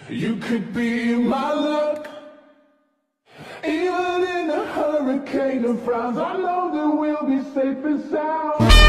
You could be my luck. Even in a hurricane of frowns, I know that we'll be safe and sound.